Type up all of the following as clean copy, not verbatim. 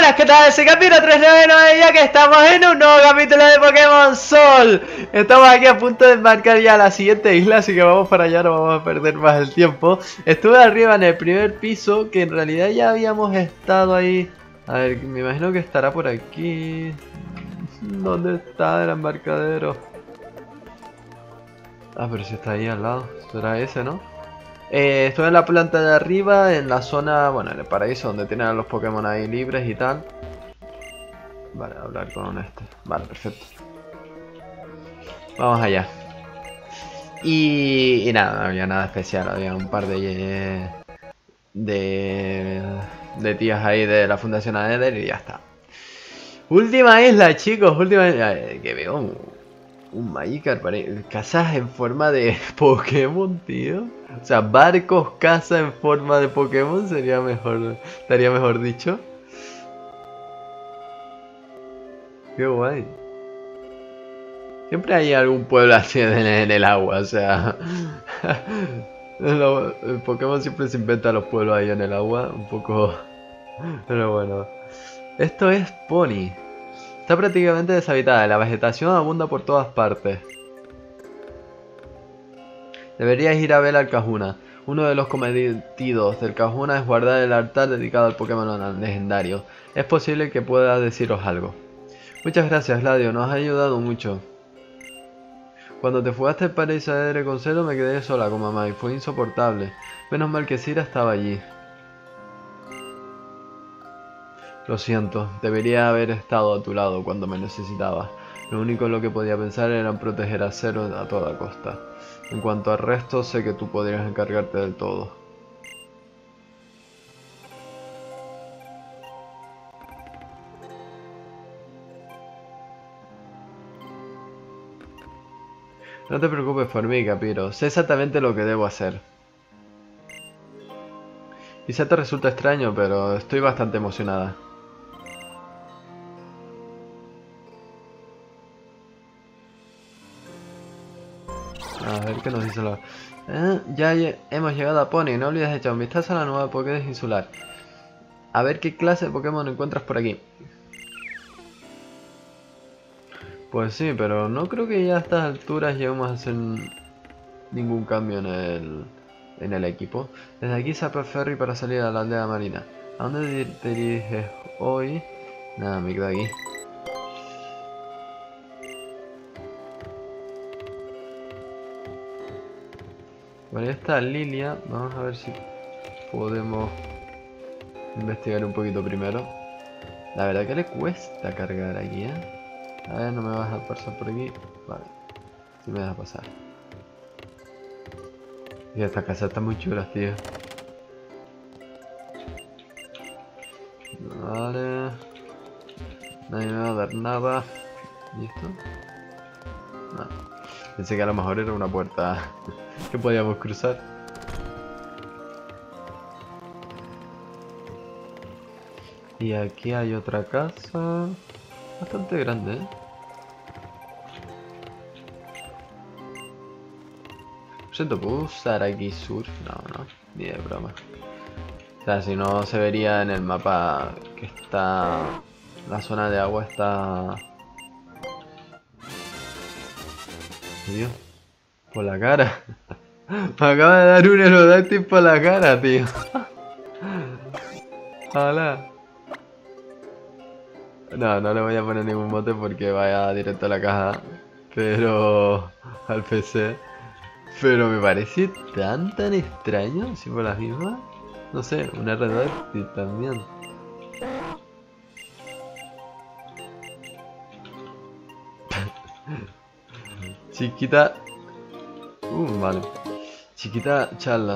buenas, ¿qué tal? Soy Capiro 399 y ya que estamos en un nuevo capítulo de Pokémon Sol. Estamos aquí a punto de embarcar ya a la siguiente isla, así que vamos para allá, no vamos a perder más el tiempo. Estuve arriba en el primer piso, que en realidad ya habíamos estado ahí. A ver, me imagino que estará por aquí. ¿Dónde está el embarcadero? Ah, pero si está ahí al lado, será ese, ¿no? Estoy en la planta de arriba, en la zona, bueno, en el paraíso, donde tienen a los Pokémon ahí libres y tal. Vale, hablar con este. Vale, perfecto. Vamos allá. Y nada, no había nada especial, había un par de tías ahí de la Fundación Aether y ya está. Última isla, chicos, última isla. Que veo un Magikarp, casas en forma de Pokémon, tío. O sea, barcos, casas en forma de Pokémon sería mejor, estaría mejor dicho. Qué guay. Siempre hay algún pueblo así en el agua, o sea... El Pokémon siempre se inventa los pueblos ahí en el agua, un poco... Pero bueno. Esto es Pony. Está prácticamente deshabitada, la vegetación abunda por todas partes. Deberías ir a ver al Kahuna. Uno de los cometidos del Kahuna es guardar el altar dedicado al Pokémon legendario. Es posible que pueda deciros algo. Muchas gracias, Gladio, nos ha ayudado mucho. Cuando te fugaste al paraíso de con Celo me quedé sola con mamá y fue insoportable. Menos mal que Sira estaba allí. Lo siento, debería haber estado a tu lado cuando me necesitabas. Lo único en lo que podía pensar era en proteger a Cero a toda costa. En cuanto al resto, sé que tú podrías encargarte del todo. No te preocupes por mí, Capiro. Sé exactamente lo que debo hacer. Quizá te resulta extraño, pero estoy bastante emocionada. A ver qué nos dice la... hemos llegado a Pony, no olvides echar un vistazo a la nueva Pokédex insular. A ver qué clase de Pokémon encuentras por aquí. Pues sí, pero no creo que ya a estas alturas lleguemos a hacer ningún cambio en el equipo. Desde aquí se el ferry para salir a la aldea marina. ¿A dónde te diriges hoy? Nada, me quedo aquí. Bueno, ya está Lilia. Vamos a ver si podemos investigar un poquito primero. La verdad que le cuesta cargar aquí, ¿eh? A ver, no me vas a pasar por aquí. Vale, sí me dejas pasar. Y esta casa está muy chula, tío. Vale. Nadie me va a dar nada. ¿Y esto? No. Pensé que a lo mejor era una puerta que podíamos cruzar. Y aquí hay otra casa. Bastante grande, ¿eh? Siento, ¿puedo usar aquí surf? No, no, ni de broma. O sea, si no se vería en el mapa que está... La zona de agua está... Tío, por la cara. Me acaba de dar un Aerodactyl por la cara, tío. Hola. No, no le voy a poner ningún mote porque vaya directo a la caja. Pero... al PC. Pero me parece tan extraño, si por las mismas. No sé, una Aerodactyl también. Chiquita... vale. Chiquita charla.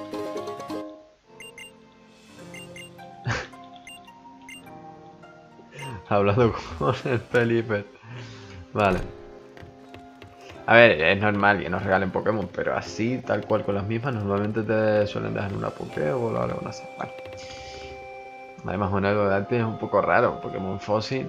Hablando con el Felipe. Vale. A ver, es normal que nos regalen Pokémon, pero así, tal cual con las mismas, normalmente te suelen dejar una Pokébola o algo así. Vale. Además, un algo de arte es un poco raro, Pokémon fósil.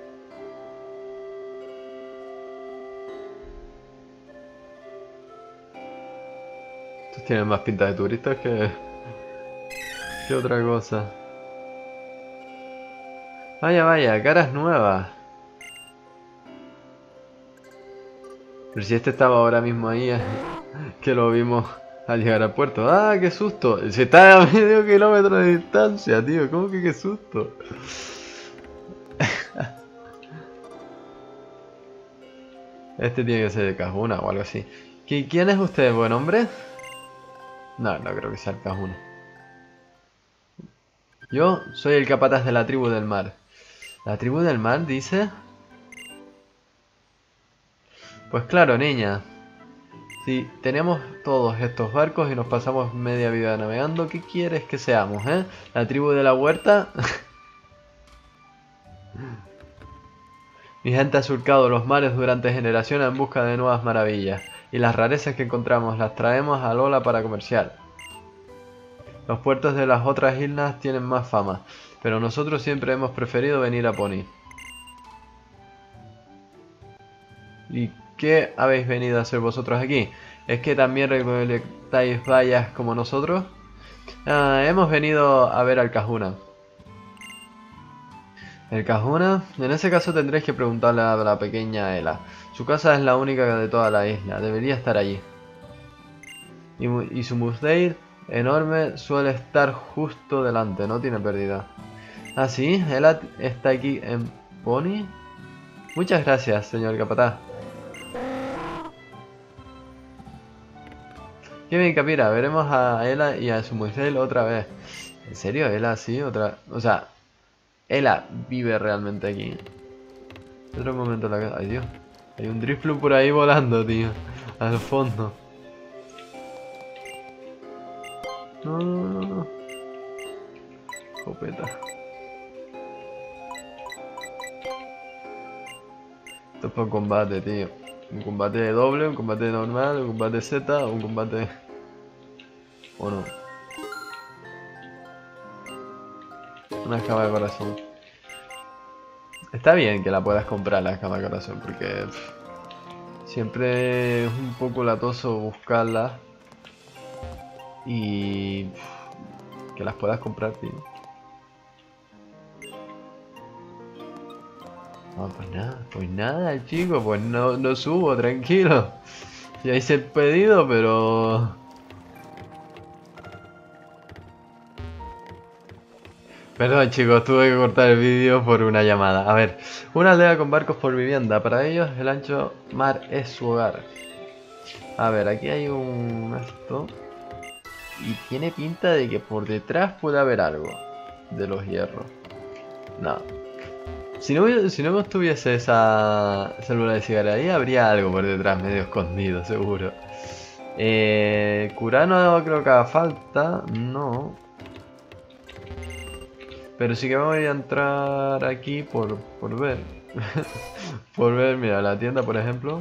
Estos tienen más pinta de turistas que otra cosa. Vaya, vaya, caras nuevas. Pero si este estaba ahora mismo ahí, que lo vimos al llegar al puerto. ¡Ah, qué susto! Si está a medio kilómetro de distancia, tío. ¿Cómo que qué susto? Este tiene que ser de Cajuna o algo así. ¿Quién es usted, buen hombre? No, no creo que sea el Cajuna. Yo soy el capataz de la tribu del mar. ¿La tribu del mar, dice? Pues claro, niña. Si tenemos todos estos barcos y nos pasamos media vida navegando, ¿qué quieres que seamos, eh? ¿La tribu de la huerta? Mi gente ha surcado los mares durante generaciones en busca de nuevas maravillas, y las rarezas que encontramos las traemos a Lola para comerciar. Los puertos de las otras islas tienen más fama, pero nosotros siempre hemos preferido venir a Pony. ¿Y qué habéis venido a hacer vosotros aquí? ¿Es que también recolectáis bayas como nosotros? Hemos venido a ver al Cajuna. ¿El Cajuna? En ese caso tendréis que preguntarle a la pequeña Ela. Su casa es la única de toda la isla, debería estar allí. Y su Musdale enorme suele estar justo delante, no tiene pérdida. ¿Ah, sí? ¿Ela está aquí en Pony? Muchas gracias, señor capataz. Qué bien, Capira, veremos a Ela y a su Musdale otra vez. ¿En serio? ¿Ela sí? Otra... O sea... Ela vive realmente aquí. Otro momento la casa. Ay, Dios. Hay un Drifloon por ahí volando, tío. Al fondo. No, no, no, no. Copeta. Esto es por combate, tío. Un combate doble, un combate normal, un combate Z, un combate... ¿O no? Una escama de corazón. Está bien que la puedas comprar la escama de corazón, porque siempre es un poco latoso buscarla y que las puedas comprar, tío. No, pues nada, chicos, pues no subo, tranquilo. Ya hice el pedido, pero... Perdón, chicos, tuve que cortar el vídeo por una llamada. A ver, una aldea con barcos por vivienda. Para ellos el ancho mar es su hogar. A ver, aquí hay un... esto. Y tiene pinta de que por detrás puede haber algo de los hierros. No. Si no estuviese esa célula de cigarra ahí, habría algo por detrás medio escondido, seguro. Curar no creo que haga falta. No. Pero sí que voy a entrar aquí por ver. Por ver, mira, la tienda, por ejemplo.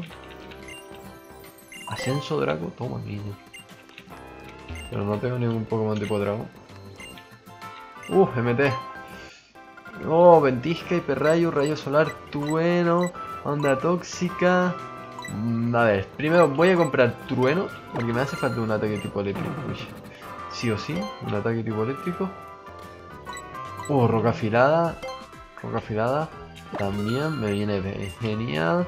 Ascenso Draco, toma, niño. Pero no tengo ningún Pokémon tipo Drago. MT. Oh, ventisca, hiperrayo, rayo solar, trueno, onda tóxica. A ver, primero voy a comprar trueno, porque me hace falta un ataque tipo eléctrico. Uy. Sí o sí, un ataque tipo eléctrico. Roca afilada. Roca afilada. También me viene genial.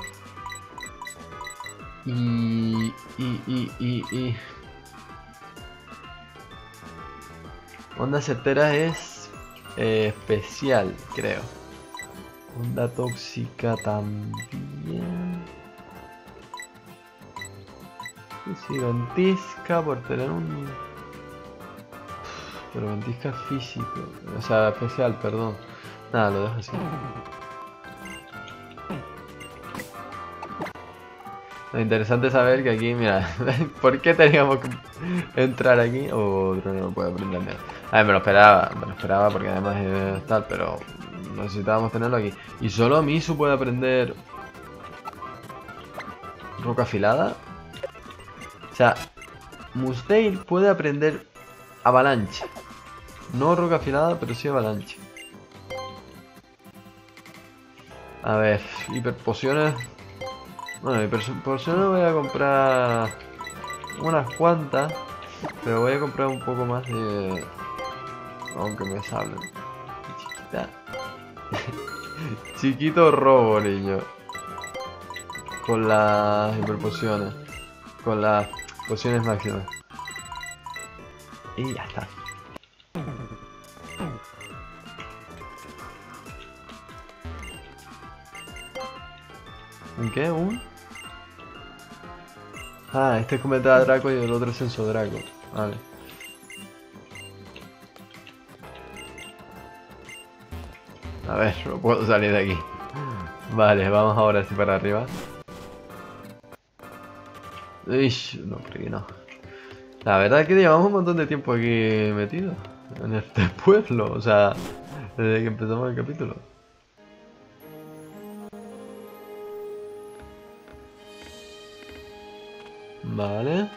Y... Onda certera es especial, creo. Onda tóxica también. Sí, ventisca por tener un... Pero ventisca físico. O sea, especial, perdón. Nada, lo dejo así. Lo interesante es saber que aquí, mira, ¿por qué teníamos que entrar aquí? Otro no puede aprender nada. A ver, me lo esperaba porque además es tal, pero necesitábamos tenerlo aquí. Y solo Misu puede aprender roca afilada. O sea, Musdale puede aprender avalancha. No roca afilada, pero sí avalancha. A ver, hiperpociones. Bueno, hiperpociones voy a comprar unas cuantas, pero voy a comprar un poco más de... Aunque me salen. Chiquita. Chiquito robo, niño. Con las hiperpociones. Con las pociones máximas. Y ya está. ¿En qué? ¿Un? Ah, este es Cometa Draco y el otro es Censo Draco. Vale. A ver, no puedo salir de aquí. Vale, vamos ahora sí para arriba. Ish, no, por aquí no. La verdad es que llevamos un montón de tiempo aquí metidos en este pueblo, o sea, desde que empezamos el capítulo. Vale.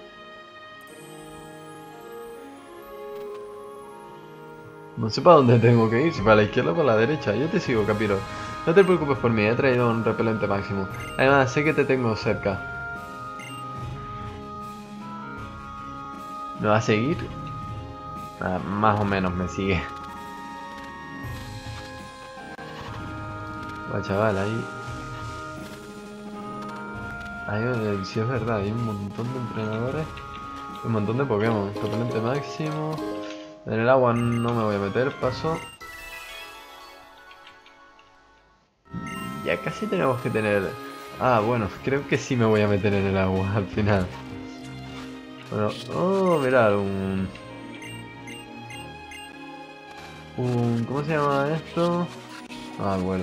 No sé para dónde tengo que ir, si para la izquierda o para la derecha. Yo te sigo, Capiro. No te preocupes por mí, he traído un repelente máximo. Además, sé que te tengo cerca. ¿Me va a seguir? Ah, más o menos me sigue. Va, chaval, ahí... sí es verdad, hay un montón de entrenadores. Un montón de Pokémon. Repelente máximo. En el agua no me voy a meter, paso. Ya casi tenemos que tener... Ah, bueno, creo que sí me voy a meter en el agua al final. Bueno, oh, mirad, ¿cómo se llama esto? No me acuerdo.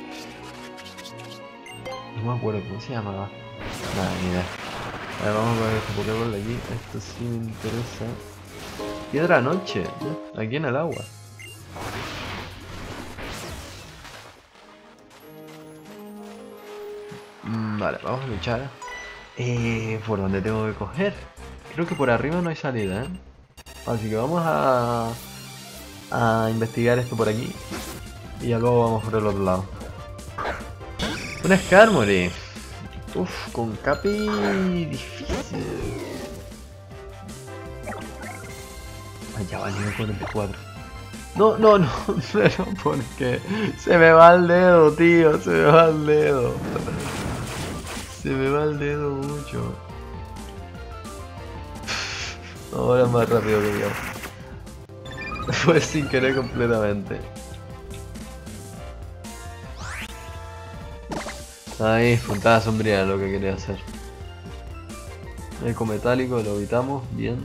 No me acuerdo, ¿cómo se llamaba? Nada, ni idea. A ver, vamos a poner este Pokéball de aquí. Esto sí me interesa. Piedra noche, ¿no? Aquí en el agua. Vale, vamos a luchar. ¿Por dónde tengo que coger? Creo que por arriba no hay salida, ¿eh? Así que vamos a investigar esto por aquí. Y ya luego vamos por el otro lado. Un Skarmory. Uf, con Capi difícil. Ay, ya va, nivel 44. No, porque se me va el dedo, tío, se me va el dedo. Se me va el dedo mucho. Ahora es más rápido que yo. Fue sin querer completamente. Ahí, puntada sombría lo que quería hacer. Eco metálico, lo evitamos, bien.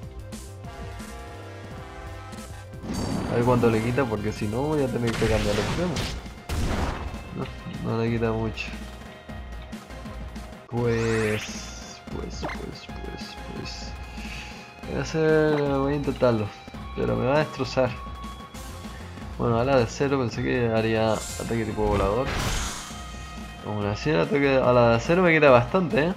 A ver cuánto le quita, porque si no voy a tener que cambiar los Pokémon. No le quita mucho. Pues... Voy a intentarlo, pero me va a destrozar. Bueno, a la de cero pensé que haría ataque tipo volador. Aún así a la de acero me quita bastante,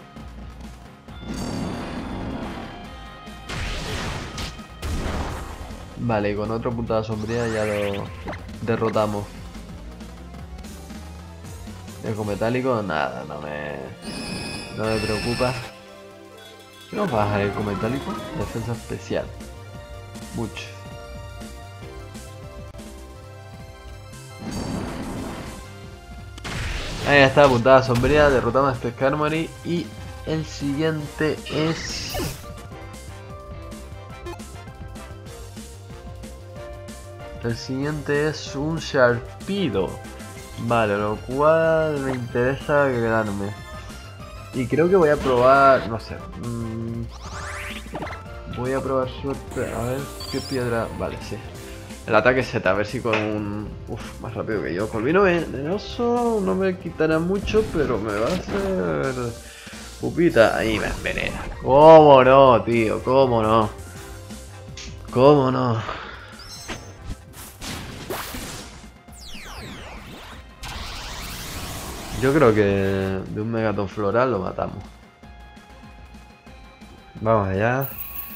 Vale, con otro puntada sombría ya lo derrotamos. Eco metálico, nada, no me preocupa. ¿Qué nos baja eco metálico? Defensa especial. Mucho. Ahí está, puntada sombría, derrotamos a este Skarmory y el siguiente es... El siguiente es un Sharpedo. Vale, lo cual me interesa quedarme. Y creo que voy a probar... no sé. Voy a probar suerte. A ver qué piedra... Vale, sí. El ataque Z, a ver si con un... Uf, más rápido que yo. Colmino venenoso no me quitará mucho, pero me va a hacer... Pupita. Ahí me envenena. ¿Cómo no, tío? ¿Cómo no? ¿Cómo no? Yo creo que de un Megaton floral lo matamos. Vamos allá.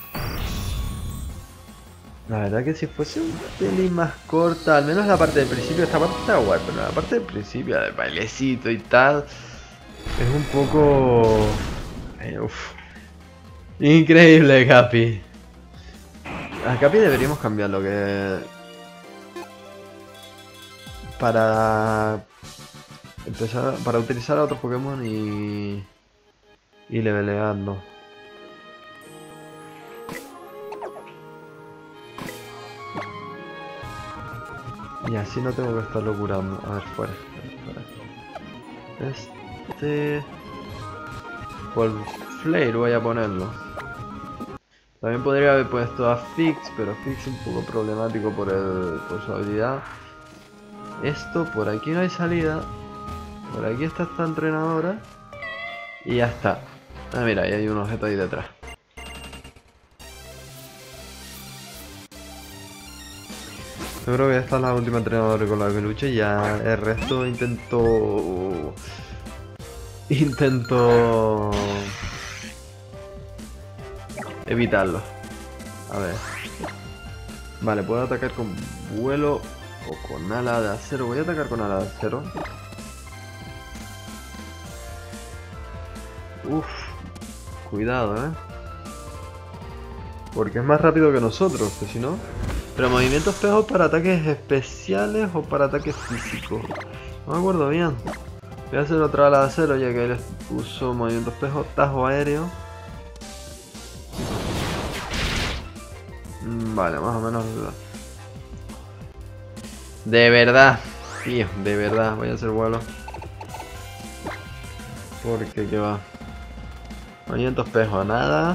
La verdad que si fuese un pelín más corta, al menos la parte del principio, esta parte está guay, pero la parte del principio, del bailecito y tal, es un poco... uf. Increíble, Capi. A Capi deberíamos cambiarlo, que... para empezar, para utilizar a otros Pokémon y leveleando. Y así no tengo que estarlo curando. A ver, fuera. Por Flare voy a ponerlo. También podría haber puesto a Fix, pero Fix es un poco problemático por su habilidad. Esto, por aquí no hay salida. Por aquí está esta entrenadora. Y ya está. Ah, mira, ahí hay un objeto ahí detrás. Yo creo que esta es la última entrenadora con la que luché y ya el resto intento evitarlo. A ver. Vale, puedo atacar con vuelo o con ala de acero. Voy a atacar con ala de acero. Uf, cuidado, porque es más rápido que nosotros, que si no. Pero movimiento espejo para ataques especiales o para ataques físicos. No me acuerdo bien. Voy a hacer otra ala de acero ya que él puso movimiento espejo, tajo aéreo. Vale, más o menos. De verdad, tío, de verdad, voy a hacer vuelo. Porque que va. Movimiento espejo, nada.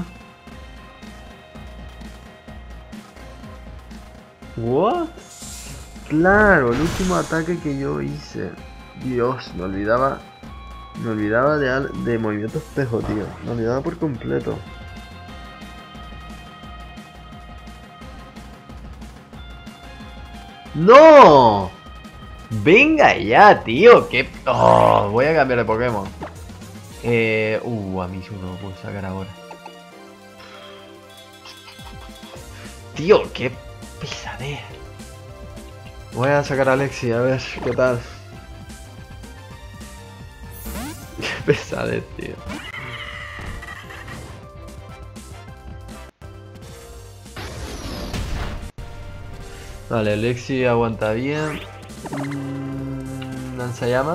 ¿What? Claro, el último ataque que yo hice. Dios, me olvidaba de movimiento espejo, tío. Me olvidaba por completo. ¡No! Venga ya, tío. ¿Qué? Oh, voy a cambiar de Pokémon. A mí sí no lo puedo sacar ahora. Tío, qué pesadez. Voy a sacar a Alexi a ver qué tal. Qué pesadez, tío. Vale, Alexi aguanta bien. Lanzallama.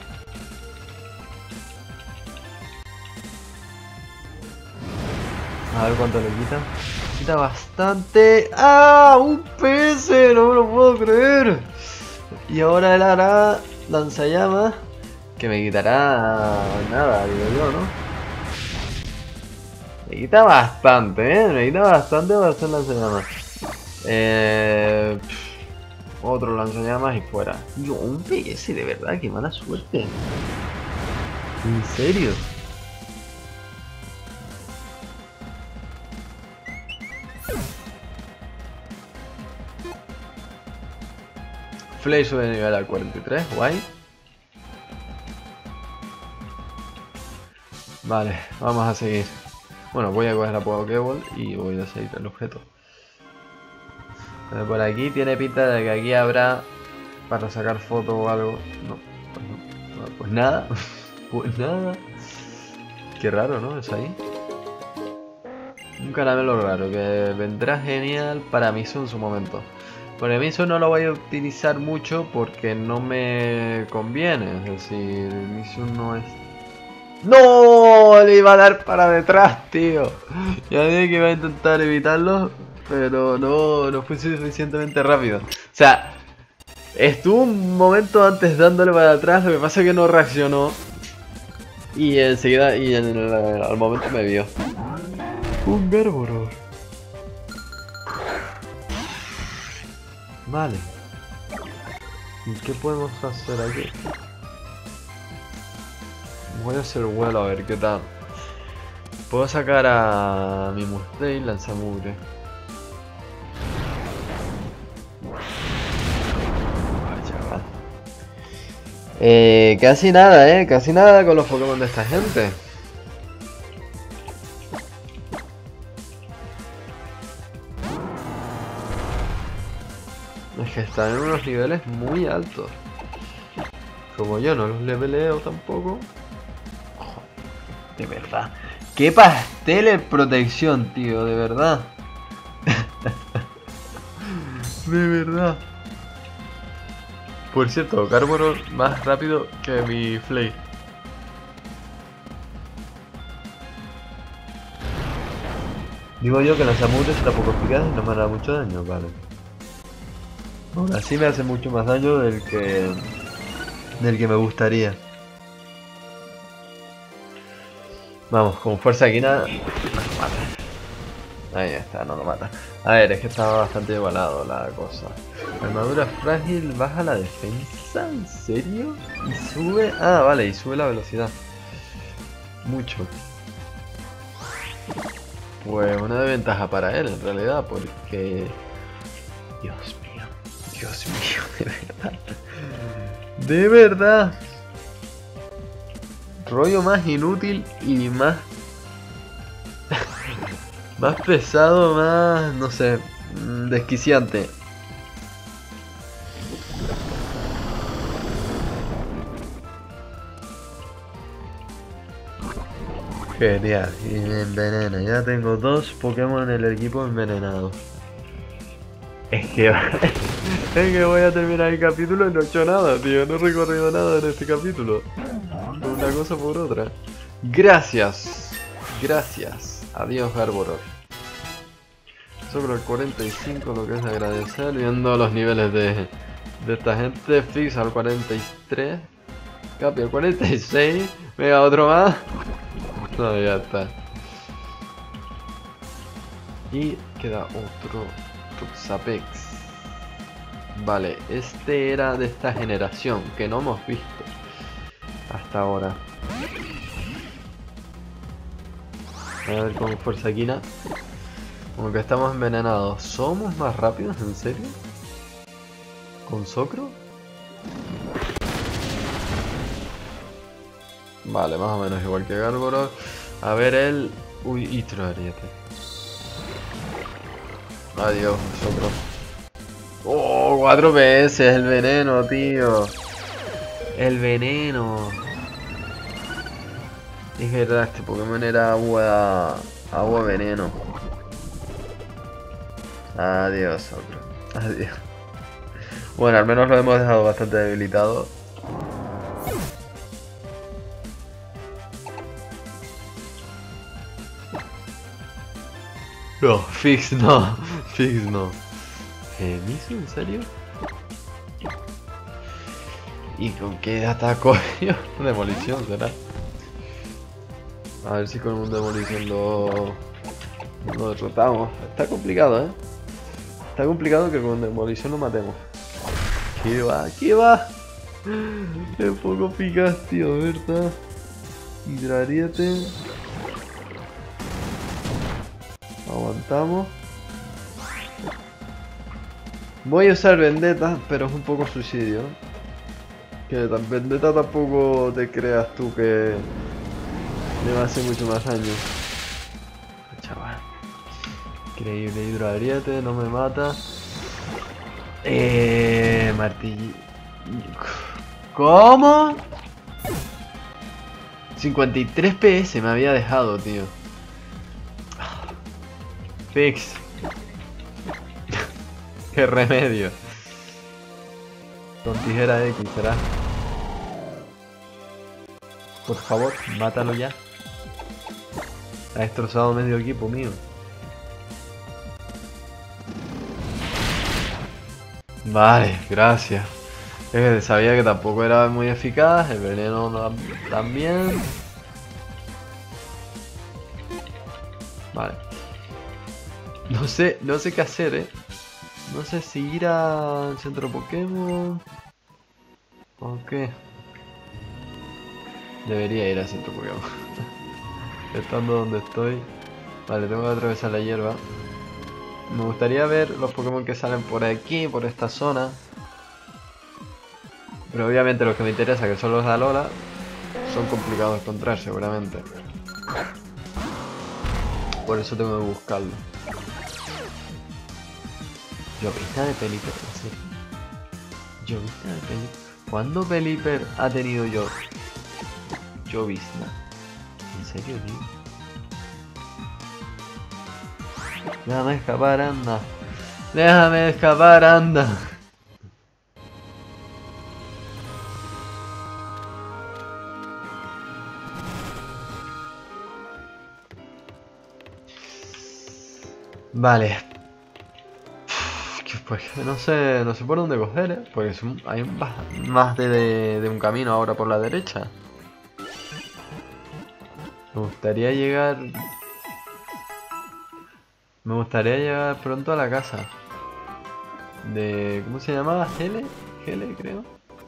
A ver cuánto le quita. Quita bastante. ¡Ah! ¡Un PS! No me lo puedo creer. Y ahora él hará lanzallamas. Que me quitará nada, digo yo, ¿no? Me quita bastante, me quita bastante para hacer lanzallamas. Otro lanzallamas y fuera. Tío, un PS, de verdad, qué mala suerte. ¿En serio? Flay sube de nivel al 43, guay. Vale, vamos a seguir. Bueno, voy a coger la Pokéball y voy a seguir el objeto. Por aquí tiene pinta de que aquí habrá para sacar foto o algo. No, pues no. Pues nada. Pues nada. Qué raro, ¿no? Es ahí. Un caramelo raro que vendrá genial para Misu en su momento. Porque Misu no lo voy a utilizar mucho porque no me conviene. Es decir, Misu no es... ¡No! Le iba a dar para detrás, tío. Ya dije que iba a intentar evitarlo, pero no fue suficientemente rápido. O sea, estuvo un momento antes dándole para atrás, lo que pasa es que no reaccionó. Y enseguida, al momento me vio. Un Garboror. Vale. ¿Y qué podemos hacer aquí? Voy a hacer vuelo a ver qué tal. Puedo sacar a mi Mustaine lanzamugre. Chaval. Casi nada, casi nada con los Pokémon de esta gente. Es que están en unos niveles muy altos. Como yo no los leveleo tampoco. De verdad. ¡Qué pastel en protección, tío! De verdad. De verdad. Por cierto, Garbodor más rápido que mi Flay. Digo yo que las Amures está poco eficaz y no me hará mucho daño, vale. Aún así me hace mucho más daño del que me gustaría. Vamos, con fuerza Quina. Ahí está, no lo mata. A ver, es que estaba bastante igualado la cosa. Armadura frágil, baja la defensa, ¿en serio? Y sube... Ah, vale, y sube la velocidad. Mucho. Pues una desventaja para él, en realidad, porque... Dios mío, de verdad. De verdad. Rollo más inútil y más... más pesado, más... no sé... desquiciante. Genial, y me envenena. Ya tengo 2 Pokémon en el equipo envenenados. Es que voy a terminar el capítulo y no he hecho nada, tío. No he recorrido nada en este capítulo. Por una cosa por otra. Gracias. Gracias. Adiós, Garbodor. Sobre el 45, lo que es agradecer. Viendo los niveles de esta gente. Fix al 43. Capi al 46. Venga, otro más. No, ya está. Y queda otro Tuxapex. Vale, este era de esta generación que no hemos visto hasta ahora. A ver con fuerza Quina. Como que estamos envenenados. ¿Somos más rápidos? ¿En serio? ¿Con Socro? Vale, más o menos igual que Garbodor. A ver el... Uy, Itro Ariete. Adiós, Socro. Oh, 4 PS, el veneno, tío. El veneno. Es verdad, este Pokémon era agua veneno. Adiós, Socro. Adiós. Bueno, al menos lo hemos dejado bastante debilitado. No, Fix no. Fix no. ¿Misu? ¿En serio? ¿Y con qué ataco yo? Demolición será. A ver si con un demolición lo derrotamos. Está complicado, ¿eh? Está complicado que con demolición lo matemos. ¿Qué va? ¿Qué va? Es poco eficaz, tío, ¿verdad? Hidrariete. Aguantamos. Voy a usar Vendetta, pero es un poco suicidio. Que Vendetta tampoco te creas tú que me va a hacer mucho más daño. Chaval. Increíble, Hidroariete, no me mata. Martillo. ¿Cómo? 53 PS me había dejado, tío. Fix. Qué remedio. Con tijera X será. Por favor, mátalo ya. Ha destrozado medio equipo mío. Vale, gracias. Es que sabía que tampoco era muy eficaz. El veneno también. Vale. No sé qué hacer, No sé si ir al centro Pokémon o qué. Debería ir al centro Pokémon. Estando donde estoy. Vale, tengo que atravesar la hierba. Me gustaría ver los Pokémon que salen por aquí, por esta zona. Pero obviamente los que me interesa, que son los de Alola, son complicados de encontrar seguramente. Por eso tengo que buscarlo. Llovizna de Pelipper, ¿en serio? Llovizna de Pelipper. ¿Cuándo Pelipper ha tenido llovizna? ¿En serio, tío? Déjame escapar, anda. Déjame escapar, anda. Vale. Pues no sé por dónde coger, ¿eh? Porque hay más de un camino ahora por la derecha. Me gustaría llegar... Me gustaría llegar pronto a la casa. De... ¿Cómo se llamaba? ¿Hele? ¿Hele, creo?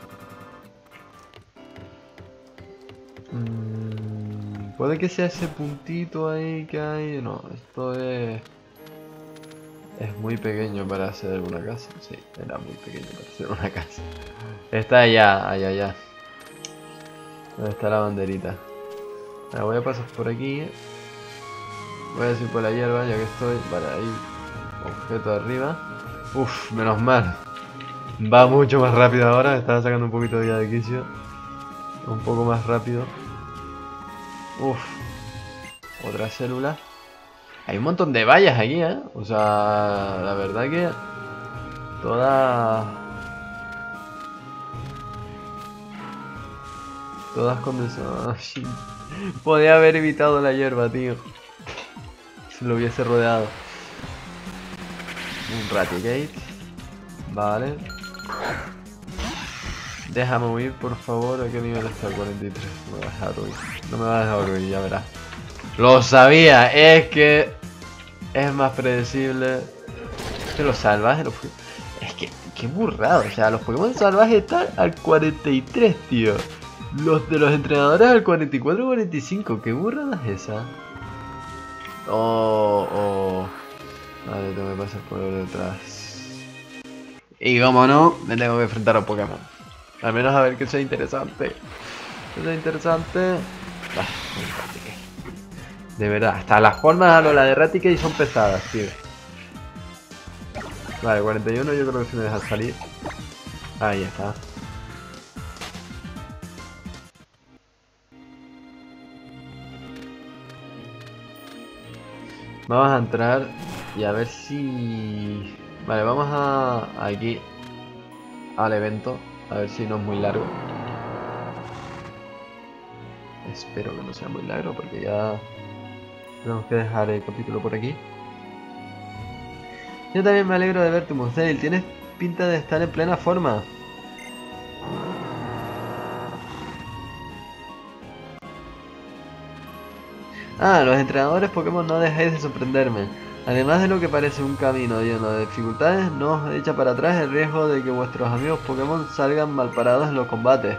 Puede que sea ese puntito ahí que hay... No, esto es... Es muy pequeño para hacer una casa. Sí, era muy pequeño para hacer una casa. Está allá, allá. ¿Dónde está la banderita? Ahora voy a pasar por aquí. Voy a decir por la hierba, ya que estoy. Vale, ahí. Objeto arriba. Uf, menos mal. Va mucho más rápido ahora. Estaba sacando un poquito de de quicio. Un poco más rápido. Uf. Otra célula. Hay un montón de vallas aquí, ¿eh? O sea, la verdad que... Todas condensadas. Podía haber evitado la hierba, tío. Si lo hubiese rodeado. Un Raticate. Vale. Déjame huir, por favor. ¿A qué nivel está el 43? No me vas a dejar huir. No me vas a dejar huir, ya verás. Lo sabía. Es que... Es más predecible. Que los salvajes... Es que... Qué burrado. O sea, los Pokémon salvajes están al 43, tío. Los de los entrenadores al 44 y 45. ¿Qué burrada es esa? Oh. Vale, tengo que pasar por detrás. Y como no, me tengo que enfrentar a un Pokémon. Al menos a ver que sea interesante. Que sea interesante. De verdad, hasta las formas a lo la de Raticate son pesadas, tío. Vale, 41 yo creo que se me deja salir. Ahí está. Vamos a entrar y a ver si... Vale, vamos aquí al evento. A ver si no es muy largo. Espero que no sea muy largo porque ya tenemos que dejar el capítulo por aquí. Yo también me alegro de verte, Muncel. Tienes pinta de estar en plena forma. Los entrenadores Pokémon, no dejáis de sorprenderme. Además de lo que parece un camino lleno de dificultades, no os echa para atrás el riesgo de que vuestros amigos Pokémon salgan malparados en los combates.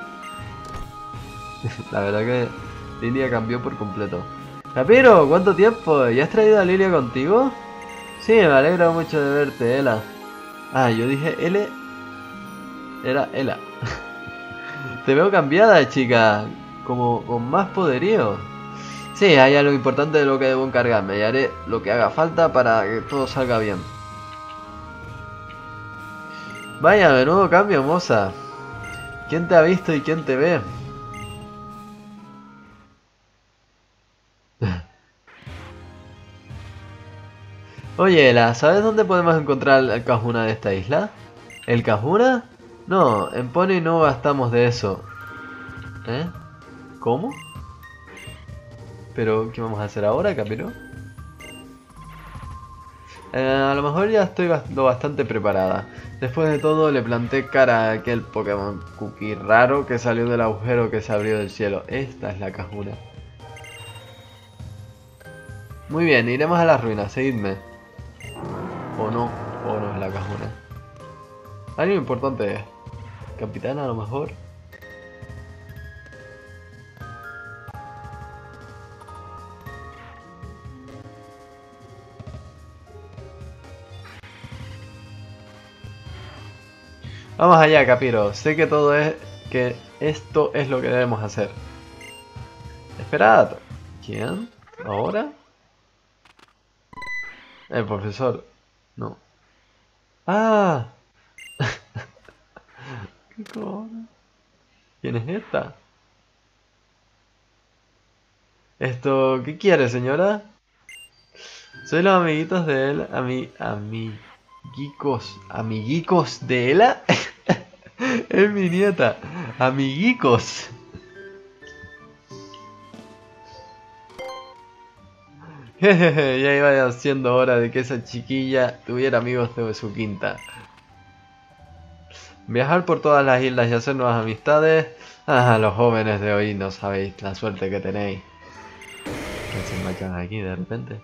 La verdad que Lilia cambió por completo. Capiro, ¿cuánto tiempo? ¿Ya has traído a Lilia contigo? Sí, me alegro mucho de verte, Ela. Yo dije L. Era Ela. Te veo cambiada, chica. Como con más poderío. Sí, hay algo importante de lo que debo encargarme y haré lo que haga falta para que todo salga bien. Vaya, menudo cambio, moza. ¿Quién te ha visto y quién te ve? Oye, Ela, ¿sabes dónde podemos encontrar el Kahuna de esta isla? ¿El Kahuna? No, en Pony no gastamos de eso. ¿Eh? ¿Cómo? ¿Pero qué vamos a hacer ahora, Capiro? A lo mejor ya estoy lo bastante preparada. Después de todo, le planté cara a aquel Pokémon Cookie raro que salió del agujero que se abrió del cielo. Esta es la Kahuna. Muy bien, iremos a las ruinas, seguidme. O no es la Kahuna. Algo importante. Capitán, a lo mejor. Vamos allá, Capiro. Sé que esto es lo que debemos hacer. Esperad. ¿Quién? ¿Ahora? El profesor. No. ¡Ah! ¿Qué cosa? ¿Quién es esta? Esto, ¿qué quiere, señora? Soy los amiguitos de él, amiguicos de Ela. Es mi nieta. Amiguicos. Ya iba siendo hora de que esa chiquilla tuviera amigos de su quinta. Viajar por todas las islas y hacer nuevas amistades. Ah, los jóvenes de hoy no sabéis la suerte que tenéis. ¿Qué se machan aquí de repente?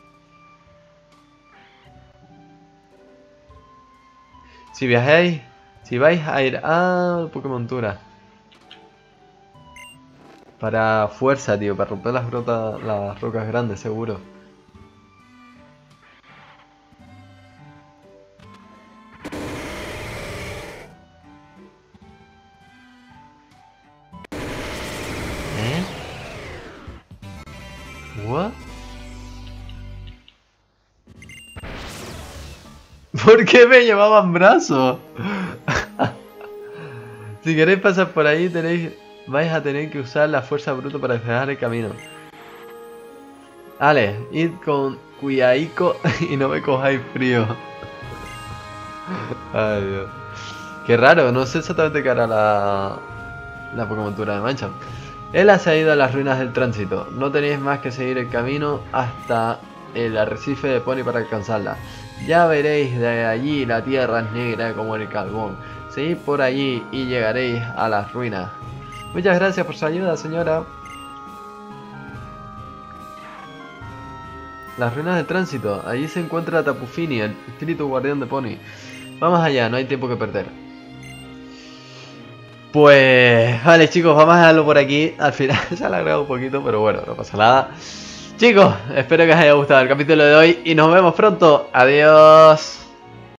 Si viajáis, si vais a ir a Pokémon Tura. Para fuerza, tío, para romper las rocas grandes, seguro. ¿Eh? ¿What? ¿Por qué me llevaban brazos? Si queréis pasar por ahí, vais a tener que usar la fuerza bruta para despejar el camino. Vale, id con cuidadico y no me cojáis frío. Ay, Dios. Qué raro, no sé exactamente qué hará la Pokémon Tura de Mancha. Él se ha ido a las ruinas del tránsito. No tenéis más que seguir el camino hasta el arrecife de Pony para alcanzarla. Ya veréis de allí la tierra es negra como el carbón. Seguid por allí y llegaréis a las ruinas. Muchas gracias por su ayuda, señora. Las ruinas del tránsito. Allí se encuentra Tapu Fini, el espíritu guardián de Pony. Vamos allá, no hay tiempo que perder. Pues vale, chicos, vamos a dejarlo por aquí. Al final se ha alargado un poquito, pero bueno, no pasa nada. Chicos, espero que os haya gustado el capítulo de hoy y nos vemos pronto. Adiós.